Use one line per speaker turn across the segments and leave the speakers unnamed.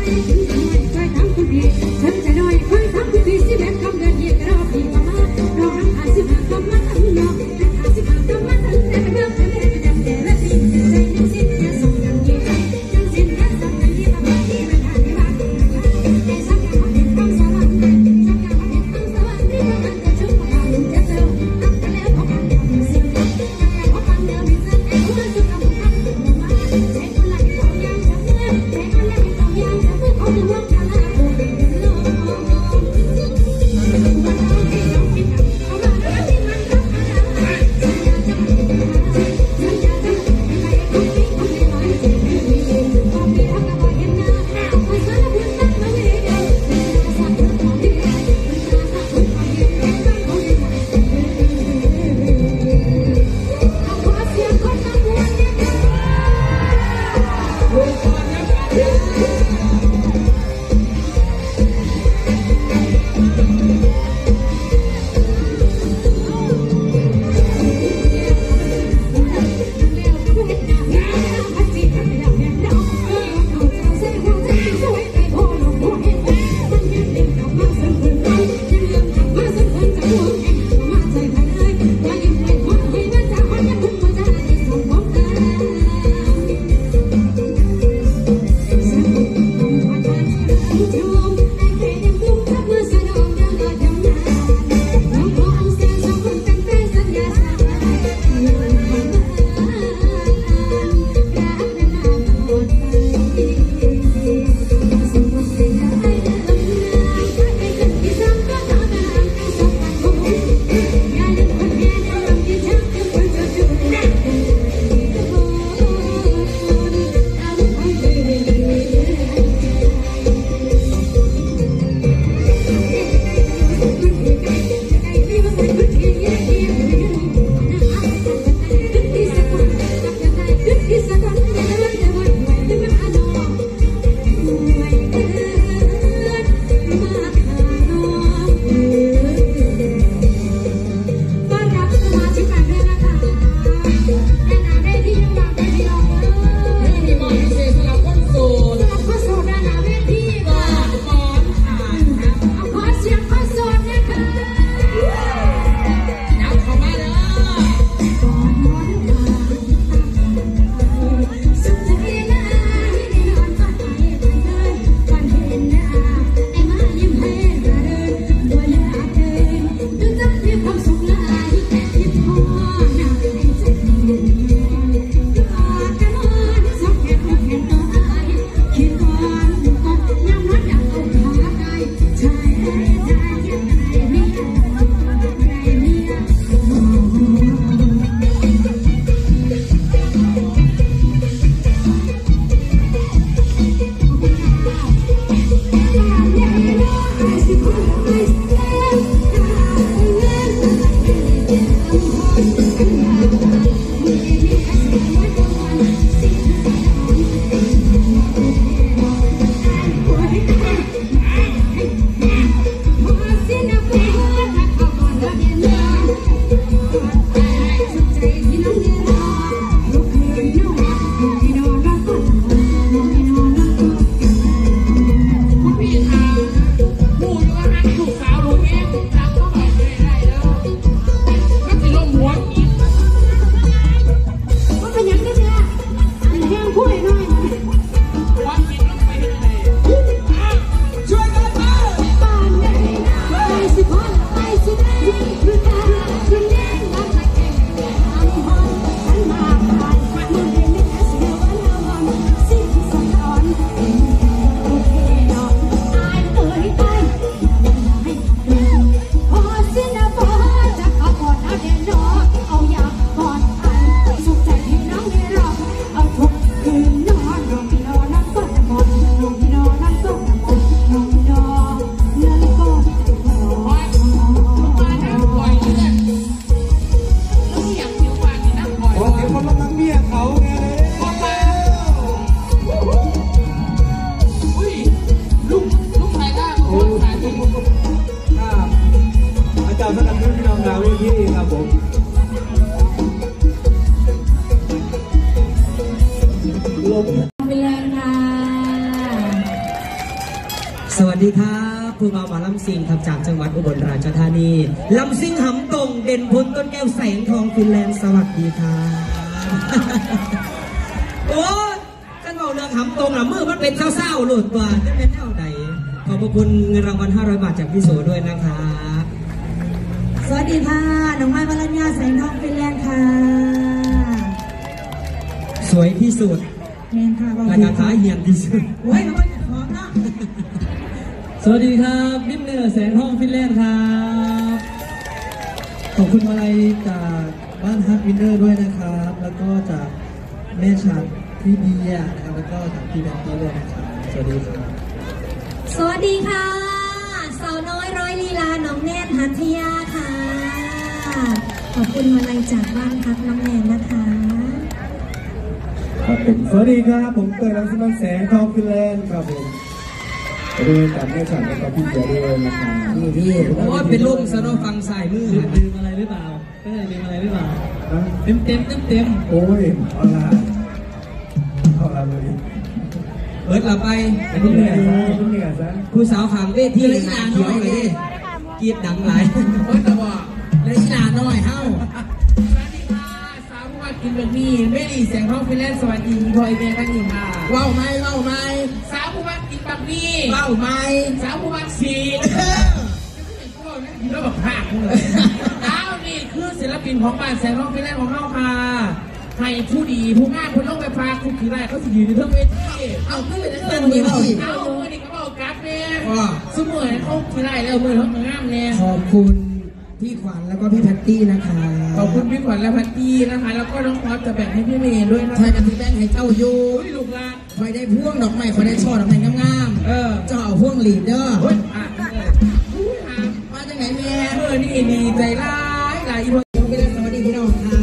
Hãy subscribe cho kênh Ghiền Mì Gõ để không bỏ lỡ สวัสดีครับผู้บ่าวหมอลำซิงครับจากจังหวัดอุบลราชธานีลำซิงหำตรงเด่นพลต้นแก้วแสงทองฟินแลนด์สวัสดีครับโอ้กันบอกเรื่องหำตรงนะมือมันเป็นเศร้าๆหลุดตัวจะเป็นเท่าใดขอบคุณเงินรางวัล500 บาทจากพี่โสด้วยนะครับ
สวัสดีค่ะน้องไม้วรัญญาแสงทองฟินแลนด์ค่ะ
สวยที่สุด
แมนค่ะ
รายการท้าเหียนที่สุด
โอ้ยน้องไม้พร้อมเนาะ
สวัสดีครับนิ่มเนื้อแสงทองฟินแลนด์ครับขอบคุณอะไรจากบ้านฮักวินเนอร์ด้วยนะครับแล้วก็จากแม่ชัดพี่เบียร์นะครับแล้วก็จากพี่แบงค์ด้วยนะครับสวัสดีครับ
สวัสดีค่ะสาวน้อยร้อยลีลาน้องแนนหัทยาค่ะขอบคุณมาลัยจากบ้านพักน้องแนนนะคะ
ครับผมสวัสดีครับผมเตยรังสิมันแสงทองฟินแลนด์ครับผมด้วยกับแม่ฉันและพี่เบียร์ด้วยนะครับ
พี่โอ้เป็นลูกสนอฟังสายมือลืมอะไรหรือเปล่าลืมอะไรหรือเปล่าเต็ม
โอ้ยเอาละเลย
เปิดเราไป
คุณเหนื่อยซะ
ผู้สาวขางเวทีเลยนะเขียวเลยกีบดังหลาย
เปิดตะบอกเลยอีหลาน้อยเฮ้าสวัสดีค่ะสาวผู้ว่ากินแบบนี้ไม่ดีเสียงท้องฟินแลนด์สวัสดีพลอยเมย์กันอยู่ค่ะว้าวไหมสาวผู้ว่ากินแบบนี้ว้าวไหมสาวผู้ว่าสีแล้วแบบหักเลยอ้าวนี่คือศิลปินของบ้านแสงท้องฟินแลนด์ของเราค่ะให้ผู้ดีผู้งามคนลงไปฟ้าคุณขี่ไรเขาสิยืนในเทิงเวทีเอาขึ้นไปเทิงเวทีเอาเมื่อนี้ก็บอกกั๊บเนี่ยสมมติเขาขี่ไรแล้วมือเขางามเนี่ย
ขอบคุณพี่ขวัญแล้วก็พี่แพตตี้นะคะ
ขอบคุณพี่ขวัญและแพตตี้นะคะแล้วก็น้องพอสจะแบ่งให้พี่เมย์ด้วยนะ
ใช่กันที่แบ่งให้เจ้าอยู่
ลูกละ
คอยได้พ่วงดอกไม้คอยได้ช่อดอกไม้งามๆเจ้าเอาพ่วงลีดเด้อมาจากไหนแม่
นี่ดีใจร้ายหลายอีพ
อไปเลยสวัสดีพี่น้องค่ะ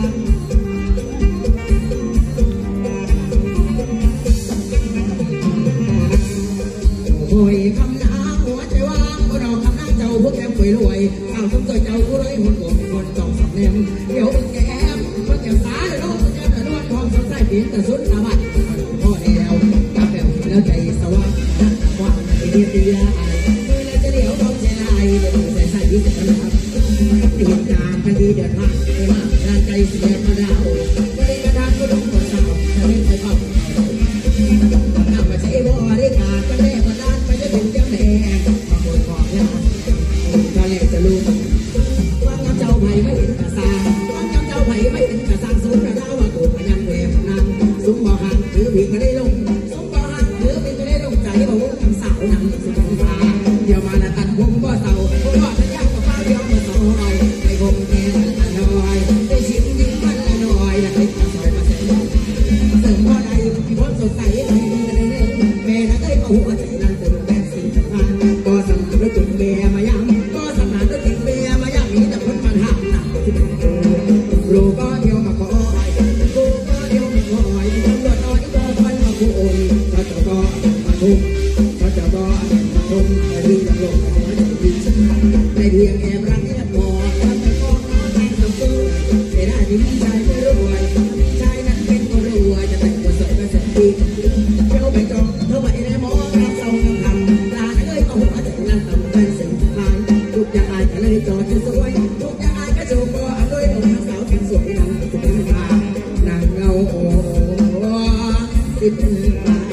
โอ้ยคำน้ำหัวใจว่างพวกเราคำน้ำเจ้าพวกแกมป่วยรวยข้าวต้มตัวเจ้าผู้ร้อยหุ่นบ่คนต้องสับแนมเดี๋ยวแกมพวกแกมสาเลยน้องพวกแกมแต่นวดทองสดใสเปลี่ยนแต่สุดสวัสดิ์พ่อเดียวกาแฟแล้วใจสว่างนักว่าไอเดียเดียมือแล้วจะเดี๋ยวต้องใจลายเดี๋ยวใส่ยิ่งจะรับติดตามคดีเดือดร้อนไม่ว่าร่างใจเสียมาดาวไม่ได้กระดานก็ต้องกดเศร้าจะไม่เคยเข้าน้ำมาใช้บ่อได้ขาดกันแน่กระดานไม่ได้เป็นเจ้าแม่มาบนขอบยาก็เลยจะรู้ว่าเจ้าไผ่ไม่เป็นกระซังว่าเจ้าไผ่ไม่เป็นกระซังสมกระดาว่าตัวพยันแหวกนั่งสมบ่อหันถือผิดก็ได้ลงสมบ่อหันถือผิดก็ได้ลงใจบ่าวงสาวนั่งสุดฟ้าเดี๋ยวมาละตัดวงบ่เศร้าบ่ว่าจะยากกว่าฟ้าเดียวมาซอยไปวงแก่ละน้อยได้ชิมยิ้มมันละน้อยละให้ซอยมาเสริมบ่ได้ที่พ้นสดใสให้ดีกันแน่แม่นะเอ้ยก็หัวใจนั่นเติมแป้งสิ่งสำคัญก็สำคัญด้วยจุดแม่มาย้ำก็สำคัญด้วยจุดแม่มาย้ำมีแต่คนมันห้ามหนักที่เป็นโลก็เดียวมาขอกูก็เดียวมาขอตำรวจน้อยก็ฟันมาคุยถ้าเจ้าก็มาทุกถ้าเจ้าก็มาทุกแต่ดีจะลงในเพียงแอบรักแอบมองว่าแต่ก็มาแต่งตัวแต่ได้ที่มีชายไม่รวยชายนั้นเป็นคนรวยจะแต่งตัวสวยก็เสร็จดีเที่ยวไปจองเท่าไหร่ในมองรับเศร้าคำลาเอ้ยก็หัวใจนั่งทำเป็นสิ่งสำคัญทุกอย่างอายก็เลยจอดจะสวยทุกอย่างอายก็โชว์ก็อร่อยองค์สาวแข็งสวยนั่งสุดที่ฟ้านางเงาโอ้ติดตา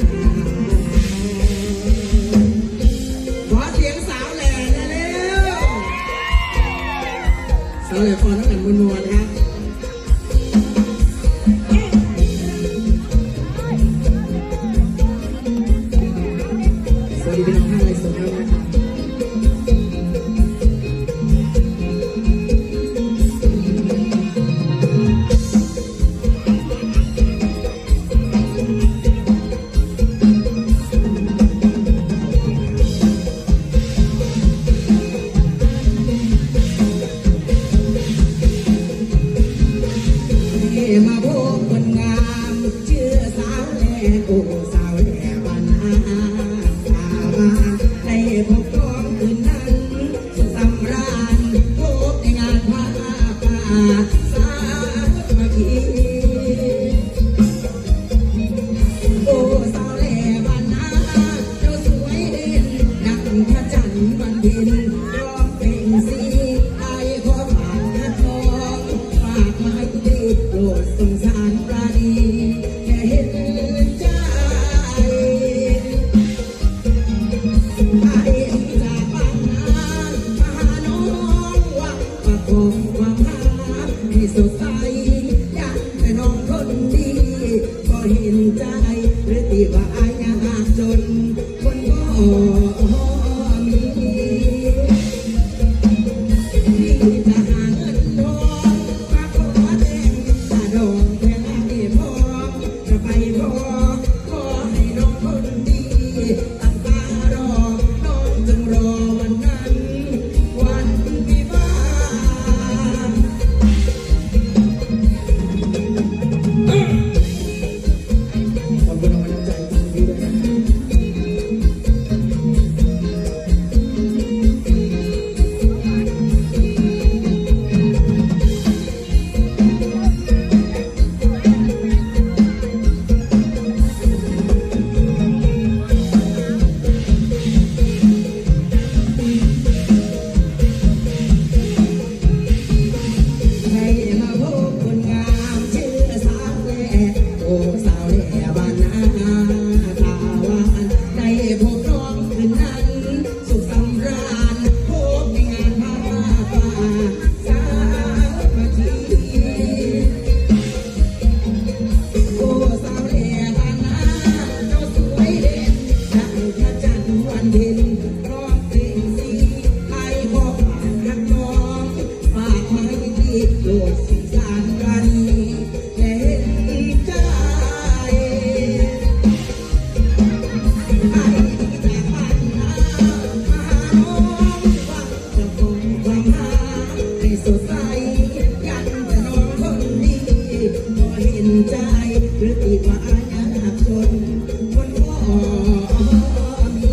ขอเสียงสาวแหล่เร็วสาวแหล่ก่อนต้องกันนวลครับสวัสดีพี่น้องท่านไรสดแล้วนะครับมาพบคนงามชื่อสาวแหล่โอ้สาวแหล่บ้านนาสาวได้พไปจากบ้านนามาหาน้องหวังจะคงความหาให้สดใสยังจะน้องคนดีพอเห็นใจหรือติดว่าอายากจนคนพ่อมี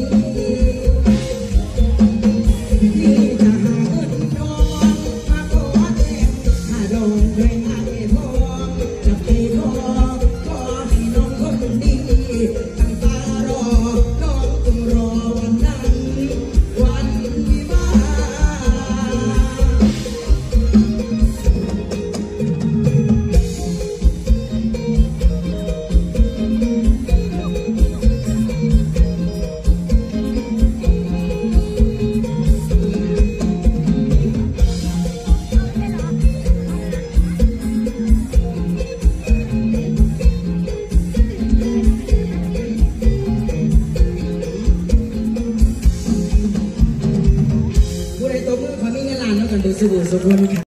ที่จะหาเงินน้องมาขอแทนถ้าดองแรงอายทองจะไปขอให้น้องคนดีตั้งตารอน้องจงรอวันนั้นวันวิวาห์ ผู้ใดตัวมือขอมีเงินล้านแล้วกันโดยสบู่สมบูรณ์